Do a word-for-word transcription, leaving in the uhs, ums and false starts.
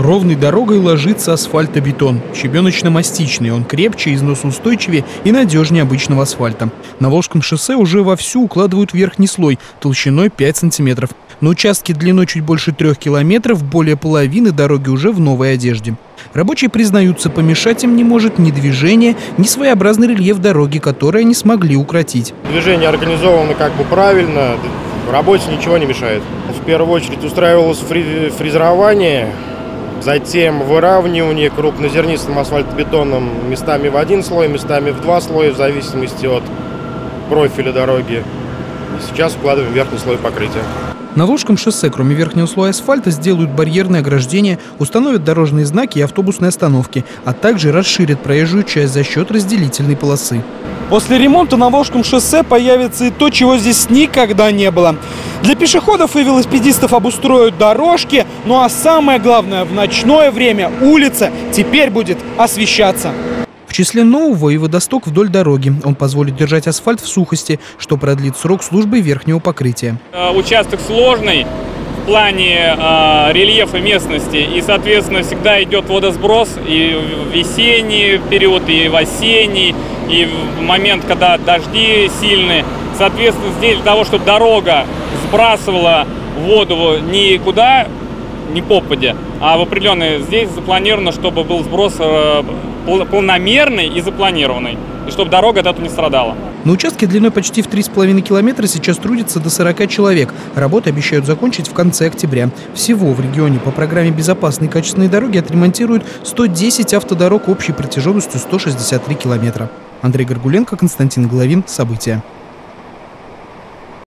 Ровной дорогой ложится асфальтобетон. Щебеночно-мастичный, он крепче, износоустойчивее и надежнее обычного асфальта. На Волжском шоссе уже вовсю укладывают верхний слой толщиной пять сантиметров. На участке длиной чуть больше трех километров более половины дороги уже в новой одежде. Рабочие признаются, помешать им не может ни движение, ни своеобразный рельеф дороги, который они смогли укротить. Движение организовано как бы правильно, работе ничего не мешает. В первую очередь устраивалось фрезерование, затем выравнивание крупнозернистым асфальтобетоном местами в один слой, местами в два слоя, в зависимости от профиля дороги. И сейчас укладываем верхний слой покрытия. На Волжском шоссе, кроме верхнего слоя асфальта, сделают барьерное ограждение, установят дорожные знаки и автобусные остановки, а также расширят проезжую часть за счет разделительной полосы. После ремонта на Волжском шоссе появится и то, чего здесь никогда не было. Для пешеходов и велосипедистов обустроят дорожки, ну а самое главное, в ночное время улица теперь будет освещаться. В числе нового и водосток вдоль дороги. Он позволит держать асфальт в сухости, что продлит срок службы верхнего покрытия. Участок сложный в плане э, рельефа местности, и, соответственно, всегда идет водосброс и в весенний период, и в осенний, и в момент, когда дожди сильные. Соответственно, здесь для того, чтобы дорога сбрасывала воду никуда, не попадя, а в определенные, здесь запланировано, чтобы был сброс э, полномерный и запланированный, и чтобы дорога от этого не страдала. На участке длиной почти в три с половиной километра сейчас трудится до сорока человек. Работы обещают закончить в конце октября. Всего в регионе по программе «Безопасные и качественные дороги» отремонтируют сто десять автодорог общей протяженностью сто шестьдесят три километра. Андрей Горгуленко, Константин Головин. События.